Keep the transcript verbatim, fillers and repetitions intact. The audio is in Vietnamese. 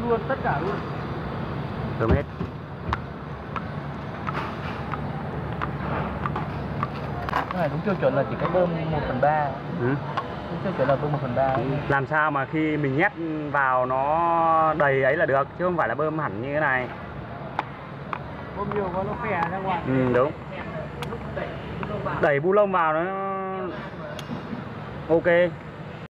luôn, tất cả luôn. Bơm hết. Cái này đúng tiêu chuẩn là chỉ có bơm một phần ba. Ừ. Đúng tiêu chuẩn là bơm một phần ba. Làm sao mà khi mình nhét vào nó đầy ấy là được, chứ không phải là bơm hẳn như thế này. Bơm nhiều quá nó phè ra ngoài. Ừ, đúng. Đẩy bu lông vào nó ok.